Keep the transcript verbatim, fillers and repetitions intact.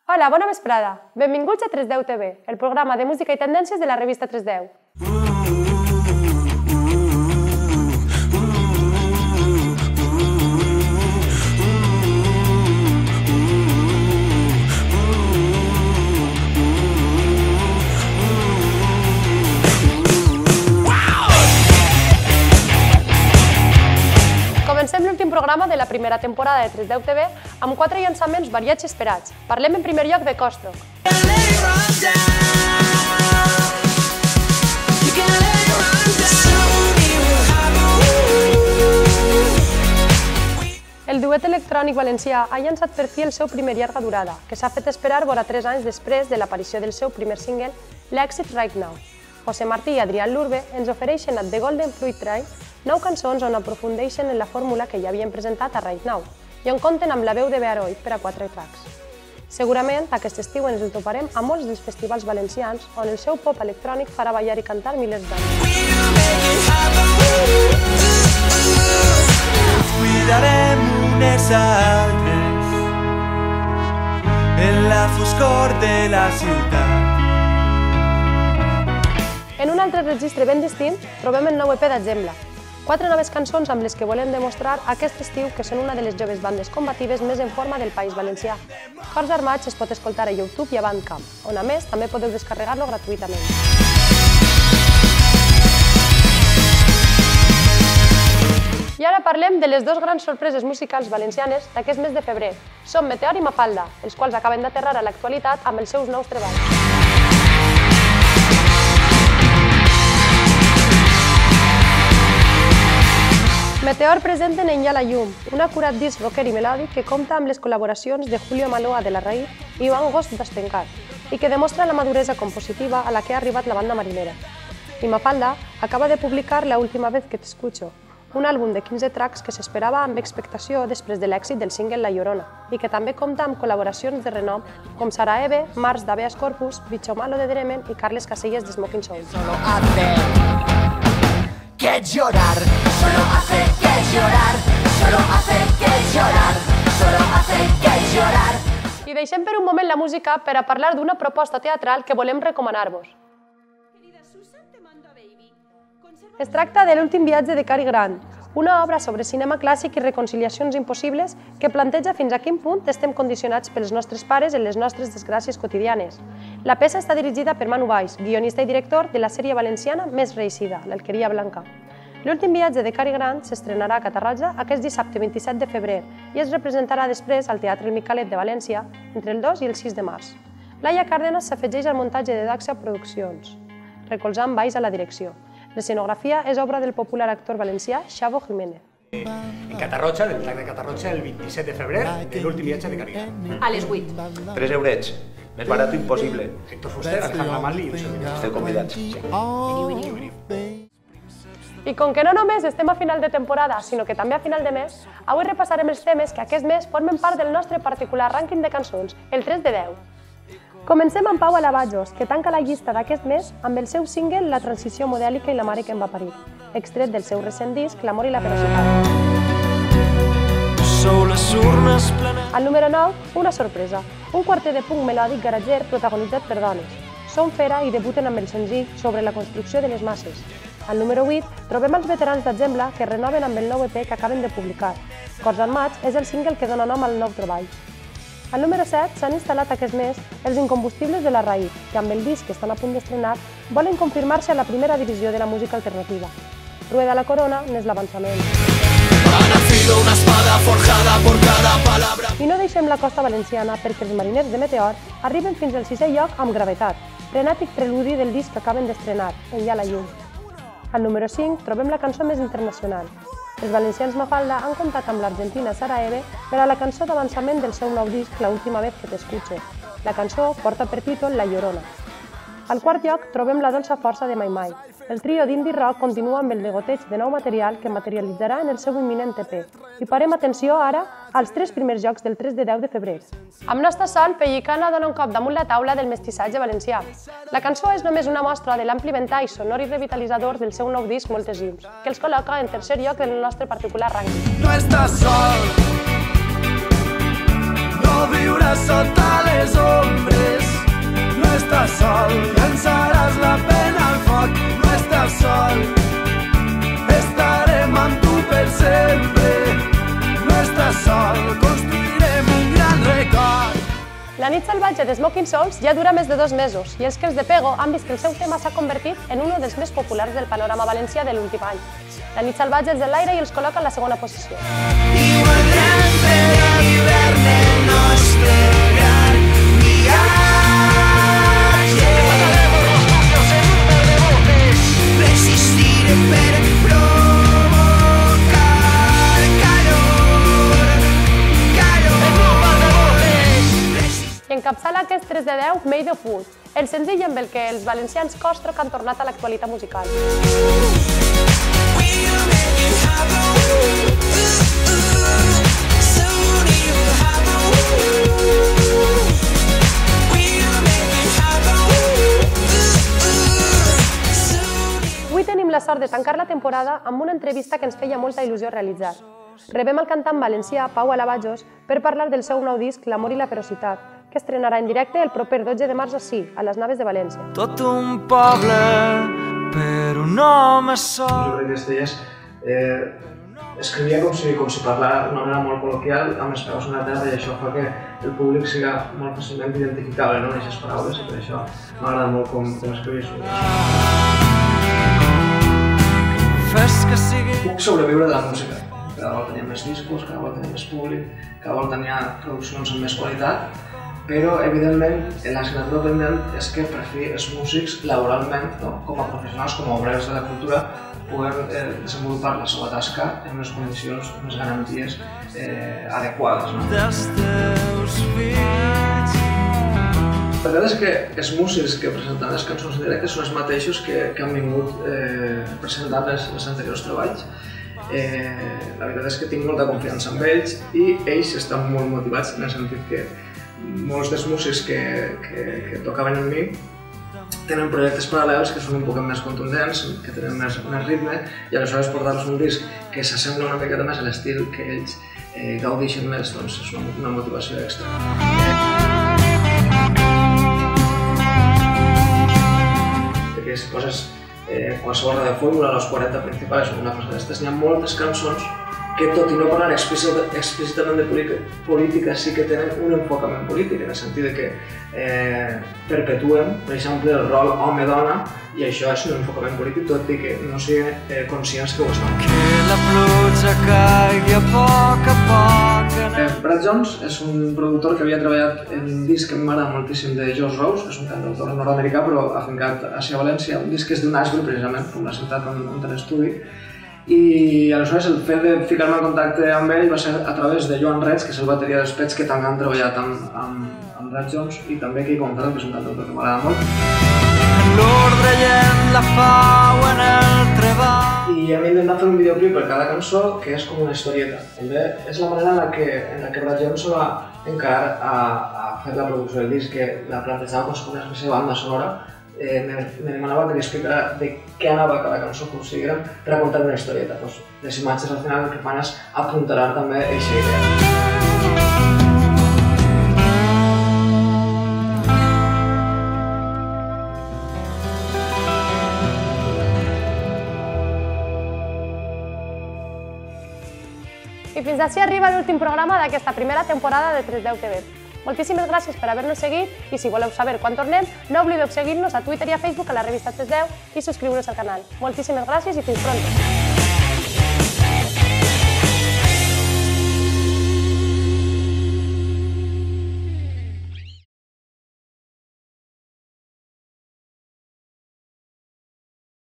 Hola, bona vesprada. Benvinguts a tres deu T V, el programa de música i tendències de la revista tres deu. Comencem l'últim programa de la primera temporada de tres deu T V amb quatre llançaments variats i esperats. Parlem en primer lloc de Costrock. El duet electrònic valencià ha llançat per fi el seu primer llarga durada, que s'ha fet esperar vora tres anys després de l'aparició del seu primer single, l'èxit Right Now. José Martí i Adrián Lurbe ens ofereixen a The Golden Fluid Train nou cançons on aprofundeixen en la fórmula que ja havien presentat a Right Now i on compten amb la veu de Bearoid per a quatre tracks. Segurament aquest estiu ens el toparem a molts dels festivals valencians on el seu pop electrònic farà ballar i cantar milers d'anys. Cuidarem unes altres en la foscor de la ciutat. En un altre registre ben distint trobem el nou E P d'Exemple, quatre noves cançons amb les que volem demostrar aquest estiu que són una de les joves bandes combatives més en forma del País Valencià. Cors Armats es pot escoltar a YouTube i a Bandcamp, on a més també podeu descarregar-lo gratuïtament. I ara parlem de les dues grans sorpreses musicals valencianes d'aquest mes de febrer. Són Meteor i Mafalda, els quals acaben d'aterrar a l'actualitat amb els seus nous treballs. Meteor presenten En Ja la llum, un acurat disc rocker i melòdic que compta amb les col·laboracions de Julio Maloa de la Raïz i Joan Ghost d'Ostencat i que demostra la maduresa compositiva a la que ha arribat la banda marinera. I Mafalda acaba de publicar La última vez que te escucho, un àlbum de quinze tracks que s'esperava amb expectació després de l'èxit del single La Llorona i que també compta amb col·laboracions de renom com Sara Eve, Mars d'Habeas Corpus, Bicho Malo de Dremen i Carles Casellas de Smoking Soul. Que llorar, solo hace que llorar, solo hace que llorar, solo hace que llorar. I deixem per un moment la música per a parlar d'una proposta teatral que volem recomanar-vos. Es tracta de L'últim viatge de Cary Grant, una obra sobre cinema clàssic i reconciliacions impossibles que planteja fins a quin punt estem condicionats pels nostres pares en les nostres desgràcies quotidianes. La peça està dirigida per Manu Valls, guionista i director de la sèrie valenciana més reeixida, L'Alqueria Blanca. L'últim viatge de Cary Grant s'estrenarà a Catarroja aquest dissabte vint-i-set de febrer i es representarà després al Teatre El Micalet de València entre el dos i el sis de març. Laia Cárdenas s'afegeix al muntatge de Daxa Produccions, recolzant Valls a la direcció. L'escenografia és obra del popular actor valencià Xavo Jiménez. En Catarroja, del Teatre de Catarroja, el vint-i-set de febrer, l'últim viatge de Cary Grant. A les vuit. Tres eurets. Més barat impossible. Héctor Fuster, Alejandra Amalí i un servidor. Esteu convidats. I com que no només estem a final de temporada, sinó que també a final de mes, avui repassarem els temes que aquest mes formen part del nostre particular rànquing de cançons, el tres de deu. Comencem amb Pau Alabajos, que tanca la llista d'aquest mes amb el seu single La transició modèlica i la mare que em va parir, extret del seu recent disc L'amor i la perocitat. Al número nou, una sorpresa, un quartet de punk melòdic garatger protagonitzat per dones. Són fera i debuten amb el senzill Sobre la construcció de les masses. Al número vuit, trobem els veterans d'Exemple que renoven amb el nou E P que acaben de publicar. Cors Armats és el single que dona nom al nou treball. Al número set s'han instal·lat aquest mes els Incombustibles de la Raïz, que amb el disc que estan a punt d'estrenar volen confirmar-se a la primera divisió de la música alternativa. Rueda la corona n'és l'avançament. I no deixem la costa valenciana perquè els mariners de Meteor arriben fins al sisè lloc amb Gravetat, frenàtic preludi del disc que acaben d'estrenar, En Ja la llum. Al número cinc trobem la cançó més internacional. Els valencians Mafalda han comptat amb l'argentina Sara Eve per a la cançó d'avançament del seu nou disc La última vez que te escucho. La cançó porta per títol La Llorona. Al quart lloc trobem la dolça força de Mai Mai. El trio d'indie rock continua amb el degoteig de nou material que materialitzarà en el seu imminent E P. I parem atenció ara als tres primers jocs del tres de deu de febrer. Amb Nostra Sol, Pellicana dona un cop damunt la taula del mestissatge valencià. La cançó és només una mostra de l'ampli ventall sonor i revitalitzador del seu nou disc Moltes llums, que els col·loca en tercer lloc del nostre particular rànquing. No estàs sol, no viuràs sota les ombres. La nit salvatge de Smoking Souls ja dura més de dos mesos i els Cres de Pego han vist que el seu tema s'ha convertit en un dels més populars del panorama valencià de l'últim any. La nit salvatge els enlaira i els col·loca en la segona posició. I encapçala aquest tres de deu Made of Wood, el senzill amb el que els valencians Costroc han tornat a l'actualitat musical. Avui tenim la sort de tancar la temporada amb una entrevista que ens feia molta il·lusió realitzar. Rebem el cantant valencià Pau Alabajos per parlar del seu nou disc L'amor i la ferocitat, que estrenarà en directe el proper dotze de març ací, a les Naves de València. Tot un poble per un home sol. Jo crec que Estelles eh, escrivia com si, com si parlara d'una manera molt col·loquial amb els peus en la terra i això fa que el públic siga molt fàcilment identificable, no?, en aquestes paraules, i per això m'agrada molt com, com escrivia això. Fes que sigui... Puc sobreviure de la música. Cada volta tenia més discos, cada volta tenia més públic, cada volta tenia produccions amb més qualitat, però, evidentment, l'assignatura pendent és que per fi els músics, laboralment, no? Com a professionals, com a obrers de la cultura, puguem eh, desenvolupar la seva tasca en unes condicions, unes garanties eh, adequades. No? Dels teus fills. La veritat és que els músics que presenten les cançons en directe són els mateixos que, que han vingut eh, presentant els, els anteriors treballs. Eh, la veritat és que tinc molta confiança en ells i ells estan molt motivats en el sentit que molts dels músics que, que, que tocaven amb mi tenen projectes paral·lels que són un poc més contundents, que tenen més, més ritme i aleshores portar-los un disc que s'assembla una miqueta més a l'estil que ells eh, gaudeixen més, doncs és una, una motivació extra. Perquè si poses eh, qualsevol radiofórmula, los quaranta principals o una cosa d'estes, n'hi ha moltes cançons que, tot i no parlar explícitament de política, sí que tenen un enfocament polític, en el sentit que eh, perpetuen, per exemple, el rol home-dona, i això és un enfocament polític, tot i que no siguin eh, conscients que ho estan. Que la pluja caigui a poc a poc. Eh, Brad Jones és un productor que havia treballat en un disc que m'agrada moltíssim de Josh Rose, que és un cantautor nord-americà però afincat a València, un disc que és d'un Nashville, precisament, com la ciutat on, on té l'estudi. I aleshores el fet de ficar-me en contacte amb ell va ser a través de Joan Reds, que és el bateria dels Pets, que també han treballat amb, amb, amb Brad Jones, i també Kiko González, que és un cantautor que m'agrada molt. L'ordre i en la pau en el treball. I hem intentat fer un videoclip per cada cançó que és com una historieta. També és la manera en la que, en la que Brad Jones va encarar a, a fer la producció del disc, que la plantejava com una espècie de banda sonora. Eh, me, me demanava que li explicara de què anava cada cançó, com si diguem, per a contar una historieta. Pues, les imatges al final el que fan és apuntalar també aquesta idea. I fins així arriba l'últim programa d'aquesta primera temporada de tres deu T V. Moltíssimes gràcies per haver-nos seguit i si voleu saber quan tornem, no oblideu seguir-nos a Twitter i a Facebook a la revista tres deu i subscriure-us al canal. Moltíssimes gràcies i fins pronto!